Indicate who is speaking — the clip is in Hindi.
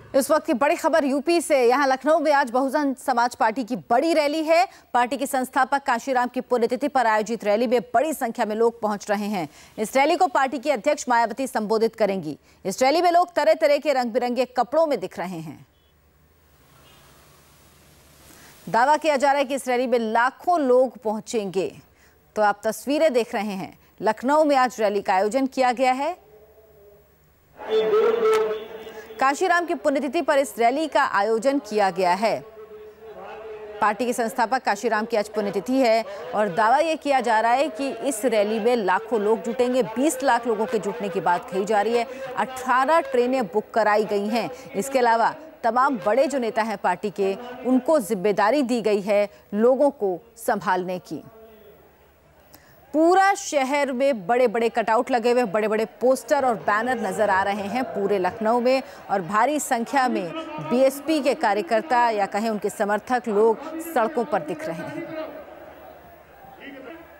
Speaker 1: इस वक्त की बड़ी खबर यूपी से। यहां लखनऊ में आज बहुजन समाज पार्टी की बड़ी रैली है। पार्टी के संस्थापक काशीराम की पुण्यतिथि पर आयोजित रैली में बड़ी संख्या में लोग पहुंच रहे हैं। इस रैली को पार्टी की अध्यक्ष मायावती संबोधित करेंगी। इस रैली में लोग तरह तरह के रंग बिरंगे कपड़ों में दिख रहे हैं। दावा किया जा रहा है कि इस रैली में लाखों लोग पहुंचेंगे। तो आप तस्वीरें देख रहे हैं, लखनऊ में आज रैली का आयोजन किया गया है। काशीराम की पुण्यतिथि पर इस रैली का आयोजन किया गया है। पार्टी के संस्थापक काशीराम की आज पुण्यतिथि है और दावा यह किया जा रहा है कि इस रैली में लाखों लोग जुटेंगे। 20 लाख लोगों के जुटने की बात कही जा रही है। 18 ट्रेनें बुक कराई गई हैं। इसके अलावा तमाम बड़े जो नेता हैं पार्टी के, उनको जिम्मेदारी दी गई है लोगों को संभालने की। पूरा शहर में बड़े बड़े कटआउट लगे हुए, बड़े बड़े पोस्टर और बैनर नजर आ रहे हैं पूरे लखनऊ में। और भारी संख्या में बीएसपी के कार्यकर्ता या कहें उनके समर्थक लोग सड़कों पर दिख रहे हैं।